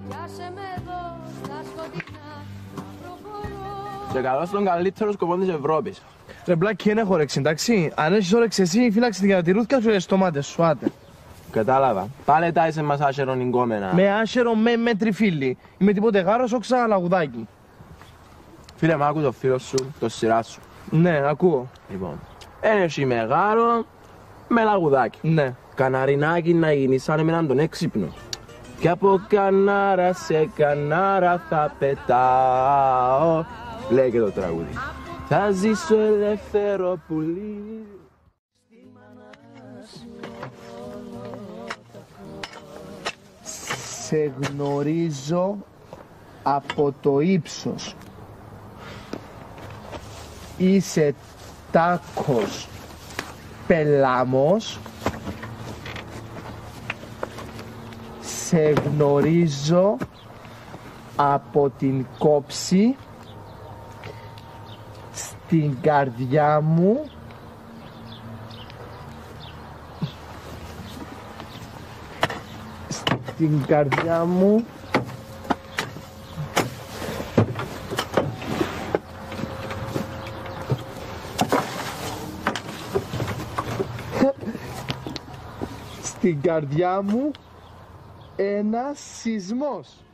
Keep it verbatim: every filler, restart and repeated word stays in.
Και καλό στον καλύτερο σκοπό της Ευρώπης. Ρε Μπλάκι, δεν έχω όρεξη, εντάξει. Αν έχεις όρεξη εσύ, φύλαξε την κατηρούθηκα σου στις τομάτες σου, άτε. Κατάλαβα. Πάλε τάισε μας άσερον εγκόμενα. Με άσερο, με με τριφύλι. Είμαι τίποτε γάρος, όξα λαγουδάκι. Φίλε, μ' άκου το φίλο σου, το σειρά σου. Ναι, ακούω. Λοιπόν, ένεση μεγάλο με λαγουδάκι. Ναι. Καναρινάκι να γίνει σαν εμέναν τον έξυπνο. Κι από κανάρα σε κανάρα θα πετάω. Λέει και το τραγούδι. Θα ζήσω ελεύθερο πουλί. Σε γνωρίζω από το ύψος. Είσαι τάκος πελάμος. Σε γνωρίζω από την κόψη στην καρδιά μου. Στην καρδιά μου στην καρδιά μου ένας σεισμός.